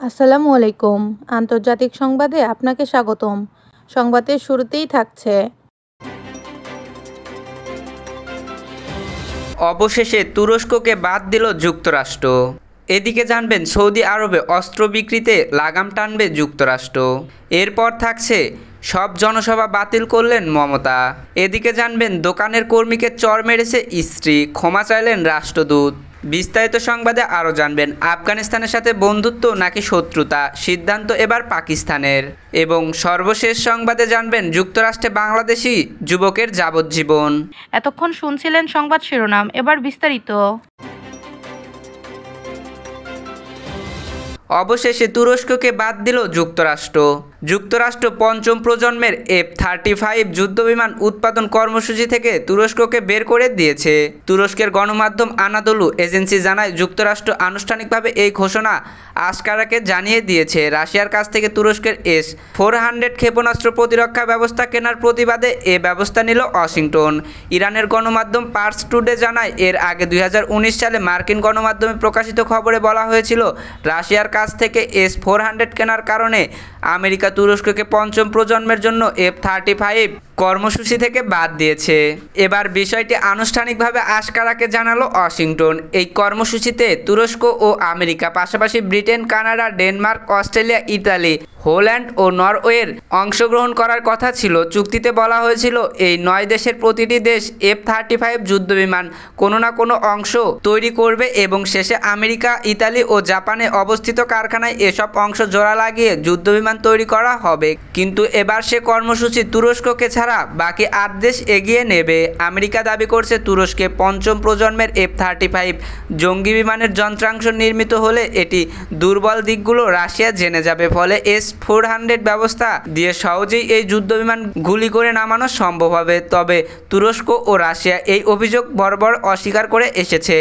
আসসালামু আলাইকুম। আন্তর্জাতিক সংবাদে আপনাকে স্বাগতম। সংবাদের শুরুতেই থাকছে অবশেষে তুরস্ককে বাদ দিল যুক্তরাষ্ট্র। এদিকে জানবেন সৌদি আরবে অস্ত্র বিক্রিতে লাগাম টানবে যুক্তরাষ্ট্র। এরপর থাকছে সব জনসভা বাতিল করলেন মমতা। এদিকে জানবেন দোকানের কর্মীকে চড় মেরেছে স্ত্রী, ক্ষমা চাইলেন রাষ্ট্রদূত। বিস্তারিত সংবাদে আরও জানবেন আফগানিস্তানের সাথে বন্ধুত্ব নাকি শত্রুতা, সিদ্ধান্ত এবার পাকিস্তানের। এবং সর্বশেষ সংবাদে জানবেন যুক্তরাষ্ট্রে বাংলাদেশি যুবকের যাবজ্জীবন। এতক্ষণ শুনছিলেন সংবাদ শিরোনাম, এবার বিস্তারিত। অবশেষে তুরস্ককে বাদ দিল যুক্তরাষ্ট্র। যুক্তরাষ্ট্র পঞ্চম প্রজন্মের F-35 যুদ্ধবিমান উৎপাদন কর্মসূচি থেকে তুরস্ককে বের করে দিয়েছে। তুরস্কের গণমাধ্যম আনাদোলু এজেন্সি জানায়, যুক্তরাষ্ট্র আনুষ্ঠানিকভাবে এই ঘোষণা আঙ্কারাকে জানিয়ে দিয়েছে। রাশিয়ার কাছ থেকে তুরস্কের S-400 ক্ষেপণাস্ত্র প্রতিরক্ষা ব্যবস্থা কেনার প্রতিবাদে এ ব্যবস্থা নিল ওয়াশিংটন। ইরানের গণমাধ্যম পার্স টুডে জানায়, এর আগে 2019 সালে মার্কিন গণমাধ্যমে প্রকাশিত খবরে বলা হয়েছিল, রাশিয়ার কাছ থেকে S-400 কেনার কারণে আমেরিকা তুরস্ককে পঞ্চম প্রজন্মের জন্য F-35 কর্মসূচি থেকে বাদ দিয়েছে। এবার বিষয়টি আনুষ্ঠানিকভাবে আঙ্কারাকে জানালো ওয়াশিংটন। এই কর্মসূচিতে তুরস্ক ও আমেরিকা পাশাপাশি Britain, Canada, Denmark, Australia, Italy, Holland ও নরওয়ের অংশগ্রহণ করার কথা ছিল। চুক্তিতে বলা হয়েছিল, এই 9 দেশের প্রতিটি দেশ F-35 যুদ্ধবিমান কোনো না কোনো অংশ তৈরি করবে এবং শেষে আমেরিকা, ইতালি ও জাপানে অবস্থিত কারখানায় এসব অংশ জোড়া লাগিয়ে যুদ্ধবিমান তৈরি করা হবে। কিন্তু এবার সে কর্মসূচি তুরস্ককে ছাড়া বাকি 8 দেশ এগিয়ে নেবে। আমেরিকা দাবি করছে, তুরস্কে পঞ্চম প্রজন্মের F-35 জঙ্গি বিমানের যন্ত্রাংশ নির্মিত হলে এটি দুর্বল দিকগুলো রাশিয়া জেনে যাবে, ফলে S-400 ব্যবস্থা দিয়ে সহজেই এই যুদ্ধবিমান গুলি করে নামানো সম্ভব হবে। তবে তুরস্ক ও রাশিয়া এই অভিযোগ বরাবর অস্বীকার করে এসেছে।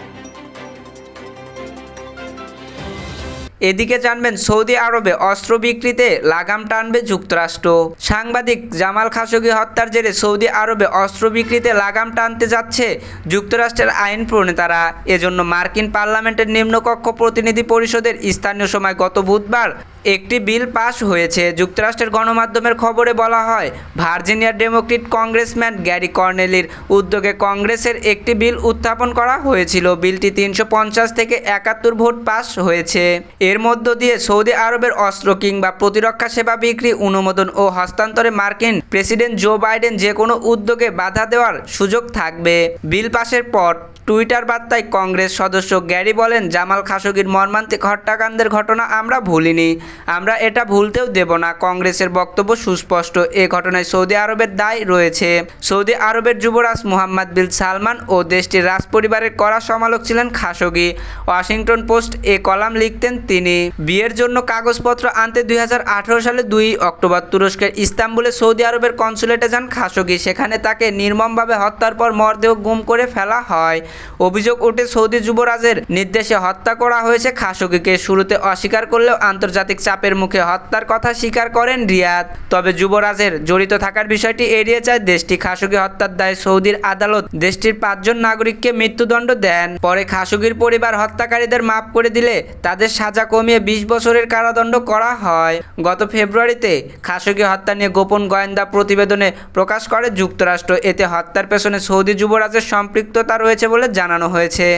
এদিকে জানবেন সৌদি আরবে অস্ত্র বিক্রিতে লাগাম টানবে যুক্তরাষ্ট্র। সাংবাদিক জামাল খাশোগি হত্যার জেরে সৌদি আরবে অস্ত্র বিক্রিতে লাগাম টানতে যাচ্ছে যুক্তরাষ্ট্রের আইন প্রণেতারা। এজন্য মার্কিন পার্লামেন্টের নিম্নকক্ষ প্রতিনিধি পরিষদের স্থানীয় সময় গত বুধবার একটি বিল পাশ হয়েছে। যুক্তরাষ্ট্রের গণমাধ্যমের খবরে বলা হয়, ভার্জিনিয়ার ডেমোক্রেট কংগ্রেসম্যান গ্যারি কর্নেলির উদ্যোগে কংগ্রেসের একটি বিল উত্থাপন করা হয়েছিল। বিলটি 350 থেকে 71 ভোট পাস হয়েছে। এর মধ্য দিয়ে সৌদি আরবের অস্ত্র কিংবা প্রতিরক্ষা সেবা বিক্রি, অনুমোদন ও হস্তান্তরে মার্কিন প্রেসিডেন্ট জো বাইডেন যে কোনো উদ্যোগে বাধা দেওয়ার সুযোগ থাকবে। বিল পাশের পর টুইটার বার্তায় কংগ্রেস সদস্য গ্যারি বলেন, জামাল খাশোগির মর্মান্তিক হত্যাকাণ্ডের ঘটনা আমরা ভুলিনি, আমরা এটা ভুলতেও দেব না। কংগ্রেসের বক্তব্য সুস্পষ্ট, এ ঘটনায় সৌদি আরবের দায় রয়েছে। সৌদি আরবের যুবরাজ মুহাম্মদ বিন সালমান ও দেশটির রাজপরিবারের কড়া সমালোচক ছিলেন খাশোগি। ওয়াশিংটন পোস্ট এ কলাম লিখতেন তিনি। বিয়ের জন্য কাগজপত্র আনতে 2018 সালে 2 অক্টোবর তুরস্কের ইস্তাম্বুলে সৌদি আরবের কনসুলেটে যান খাশোগি। সেখানে তাকে নির্মমভাবে হত্যার পর মরদেহ গুম করে ফেলা হয়। অভিযোগ ওঠে, সৌদি যুবরাজের নির্দেশে হত্যা করা হয়েছে খাশোগিকে। শুরুতে অস্বীকার করলেও আন্তর্জাতিক চাপের মুখে হত্যার কথা স্বীকার করেন রিয়াদ। তবে যুবরাজের জড়িত থাকার বিষয়টি এড়িয়ে যায় দেশটি। খাশোগি হত্যার দায়ে সৌদির আদালত দেশটির 5 জন নাগরিককে মৃত্যুদণ্ড দেন। পরে খাশোগির পরিবার হত্যাকারীদের মাফ করে দিলে তাদের সাজা কমিয়ে 20 বছরের কারাদণ্ড করা হয়। গত ফেব্রুয়ারিতে খাশোগি হত্যা নিয়ে গোপন গোয়েন্দা প্রতিবেদনে প্রকাশ করে যুক্তরাষ্ট্র। এতে হত্যার পেছনে সৌদি যুবরাজের সম্পৃক্ততা রয়েছে বলে জানানো হয়েছে।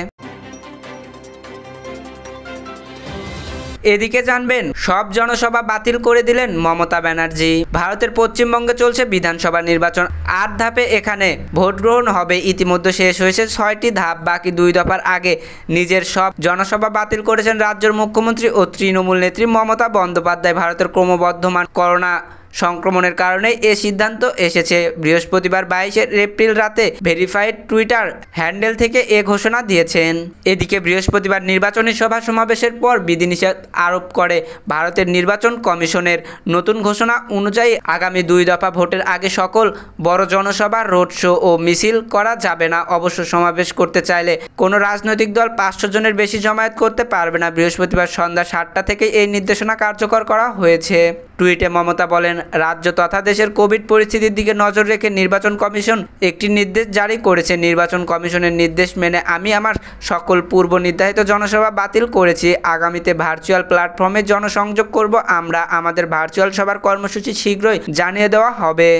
এদিকে জানবেন সব জনসভা বাতিল করে দিলেন মমতা ব্যানার্জি। ভারতের পশ্চিমবঙ্গে চলছে বিধানসভা নির্বাচন। 8 ধাপে এখানে ভোট গ্রহণ হবে। ইতিমধ্যে শেষ হয়েছে 6টি ধাপ। বাকি 2 দফার আগে নিজের সব জনসভা বাতিল করেছেন রাজ্যের মুখ্যমন্ত্রী ও তৃণমূল নেত্রী মমতা বন্দ্যোপাধ্যায়। ভারতের ক্রমবর্ধমান করোনা সংক্রমণের কারণে এ সিদ্ধান্ত এসেছে। বৃহস্পতিবার 22 এপ্রিল রাতে ভেরিফাইড টুইটার হ্যান্ডেল থেকে এ ঘোষণা দিয়েছেন। এদিকে বৃহস্পতিবার নির্বাচনী সভা সমাবেশের পর বিধিনিষেধ আরোপ করে ভারতের নির্বাচন কমিশনের নতুন ঘোষণা অনুযায়ী আগামী 2 দফা ভোটের আগে সকল বড় জনসভা, রোড শো ও মিছিল করা যাবে না। অবশ্য সমাবেশ করতে চাইলে কোনো রাজনৈতিক দল 500 জনের বেশি জমায়েত করতে পারবে না। বৃহস্পতিবার সন্ধ্যা 7টা থেকে এই নির্দেশনা কার্যকর করা হয়েছে। টুইটে মমতা বলেন, রাজ্য তথা দেশের কোভিড পরিস্থিতির দিকে নজর রেখে নির্বাচন কমিশন একটি নির্দেশ জারি করেছে। নির্বাচন কমিশনের নির্দেশ মেনে আমি আমার সকল পূর্ব নির্ধারিত জনসভা বাতিল করেছি। আগামীতে ভার্চুয়াল প্ল্যাটফর্মে জনসংযোগ করব আমরা। আমাদের ভার্চুয়াল সভার কর্মসূচি শীঘ্রই জানিয়ে দেওয়া হবে।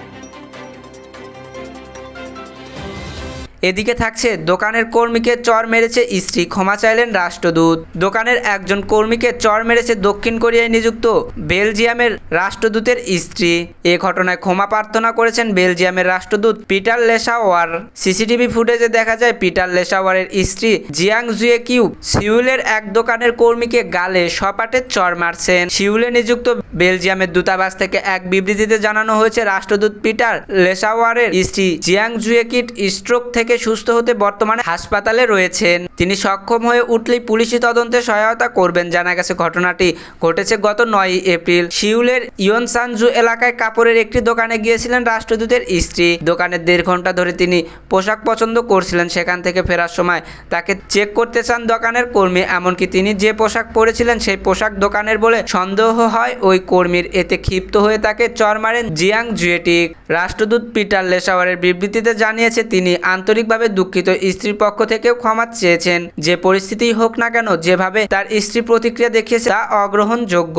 এদিকে থাকছে, দোকানের কর্মীকে চর মেরেছে স্ত্রী, ক্ষমা চাইলেন রাষ্ট্রদূত। দোকানের একজন কর্মীকে চর মেরেছে দক্ষিণ কোরিয়ায় নিযুক্ত বেলজিয়ামের রাষ্ট্রদূতের স্ত্রী। এ ঘটনায় ক্ষমা প্রার্থনা করেছেন বেলজিয়ামের রাষ্ট্রদূত পিটার লেসাওয়ার। সিসিটিভি ফুটেজে দেখা যায় পিটার লেসাওয়ারের স্ত্রী জিয়াং জুয়ে কিউ সিউলের এক দোকানের কর্মীকে গালে সপাটে চর মারছেন। সিউলে নিযুক্ত বেলজিয়ামের দূতাবাস থেকে এক বিবৃতিতে জানানো হয়েছে, রাষ্ট্রদূত পিটার লেসাওয়ারের স্ত্রী জিয়াং জুয়ে কিট স্ট্রোক থেকে সুস্থ হতে বর্তমানে হাসপাতালে রয়েছেন। তিনি সক্ষম হয়ে উঠলেই পুলিশি তদন্তে সহায়তা করবেন। জানা গেছে, ঘটনাটি ঘটেছে গত 9 এপ্রিল। সিউলের ইয়নসানজু এলাকায় কাপড়ের একটি দোকানে গিয়েছিলেন রাষ্ট্রদূতের স্ত্রী। দোকানে 1.5 ঘন্টা ধরে তিনি পোশাক পছন্দ করছিলেন। সেখান থেকে ফেরার সময় তাকে চেক করতে চান দোকানের কর্মী। এমনকি তিনি যে পোশাক পরেছিলেন সেই পোশাক দোকানের বলে সন্দেহ হয় ওই কর্মীর। এতে ক্ষিপ্ত হয়ে তাকে চর মারেন জিয়াং জুয়েটিক। রাষ্ট্রদূত পিটার লেসাওয়ারের বিবৃতিতে জানিয়েছে, তিনি আন্তরিকভাবে দুঃখিত। স্ত্রীর পক্ষ থেকেও ক্ষমা চেয়েছেন। যে পরিস্থিতিই হোক না কেন, যেভাবে তার স্ত্রী প্রতিক্রিয়া দেখিয়েছে তা অগ্রহণযোগ্য।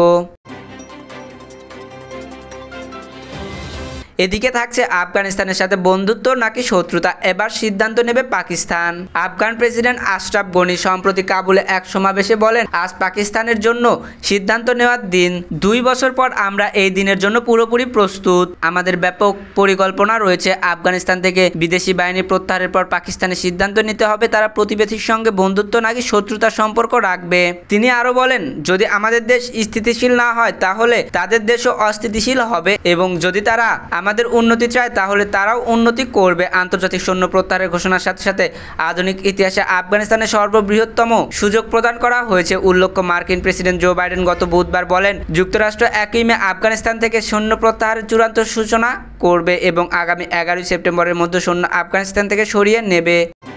এদিকে থাকছে, আফগানিস্তানের সাথে বন্ধুত্ব নাকি শত্রুতা, এবার সিদ্ধান্ত নেবে পাকিস্তান। আফগান প্রেসিডেন্ট আশরাফ গনি সম্প্রতি কাবুলে এক সমাবেশে বলেন, আজ পাকিস্তানের জন্য সিদ্ধান্ত নেওয়ার দিন। 2 বছর পর আমরা এই দিনের জন্য পুরোপুরি প্রস্তুত। আমাদের ব্যাপক পরিকল্পনা রয়েছে। আফগানিস্তান থেকে বিদেশি বাহিনী প্রত্যাহারের পর পাকিস্তানের সিদ্ধান্ত নিতে হবে তারা প্রতিবেশীর সঙ্গে বন্ধুত্ব নাকি শত্রুতার সম্পর্ক রাখবে। তিনি আরো বলেন, যদি আমাদের দেশ স্থিতিশীল না হয় তাহলে তাদের দেশও অস্থিতিশীল হবে, এবং যদি তারা আমাদের উন্নতি চায় তাহলে তারাও উন্নতি করবে। আন্তর্জাতিক সৈন্য প্রত্যাহারের ঘোষণার সাথে সাথে আধুনিক ইতিহাসে আফগানিস্তানের সর্ববৃহত্তম সুযোগ প্রদান করা হয়েছে। উল্লেখ্য, মার্কিন প্রেসিডেন্ট জো বাইডেন গত বুধবার বলেন, যুক্তরাষ্ট্র 1 মে আফগানিস্তান থেকে সৈন্য প্রত্যাহারের চূড়ান্ত সূচনা করবে এবং আগামী 11 সেপ্টেম্বরের মধ্যে সৈন্য আফগানিস্তান থেকে সরিয়ে নেবে।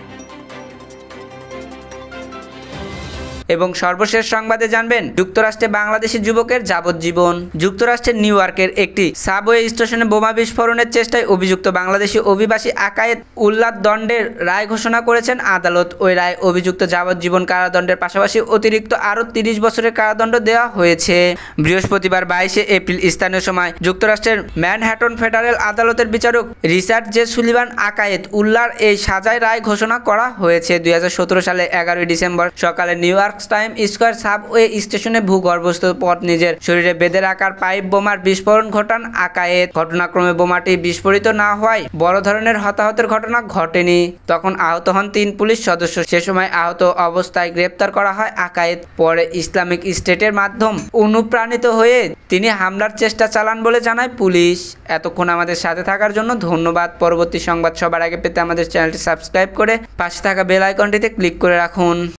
এবং সর্বশেষ সংবাদে জানবেন, যুক্তরাষ্ট্রে বাংলাদেশি যুবকের যাবজ্জীবন। যুক্তরাষ্ট্রের নিউ ইয়র্কের একটি সাবওয়ে স্টেশনে বোমা বিস্ফোরণের চেষ্টায় অভিযুক্ত বাংলাদেশি অভিবাসী আকায়েত উল্লাহ দণ্ডের রায় ঘোষণা করেছেন আদালত। ওই রায় অভিযুক্ত যাবজ্জীবন কারাদণ্ডের পাশাপাশি অতিরিক্ত আরও 30 বছরের কারাদণ্ড দেওয়া হয়েছে। বৃহস্পতিবার 22 এপ্রিল স্থানীয় সময় যুক্তরাষ্ট্রের ম্যানহাটন ফেডারেল আদালতের বিচারক রিচার্ড জে সুলিভান আকায়েত উল্লাহর এই সাজায় রায় ঘোষণা করা হয়েছে। 2017 সালে 11 ডিসেম্বর সকালে New York Time Square subway স্টেশনে ভূগর্ভস্থ পথ নিজের শরীরে বেঁধে রাখার পাইপ বোমার বিস্ফোরণ ঘটান আকায়েত। ঘটনাক্রমে বোমাটি বিস্ফোরিত না হওয়ায় বড় ধরনের হতাহতের ঘটনা ঘটেনি। তখন আহত হন 3 পুলিশ সদস্য। সে সময় আহত অবস্থায় গ্রেপ্তার করা হয় আকায়েত। পরে ইসলামিক স্টেটের মাধ্যম অনুপ্রাণিত হয়ে তিনি হামলার চেষ্টা চালান বলে জানায় পুলিশ। এতক্ষণ আমাদের সাথে থাকার জন্য ধন্যবাদ। পরবর্তী সংবাদ সবার আগে পেতে আমাদের চ্যানেলটি সাবস্ক্রাইব করে পাশে থাকা বেল আইকনটিতে ক্লিক করে রাখুন।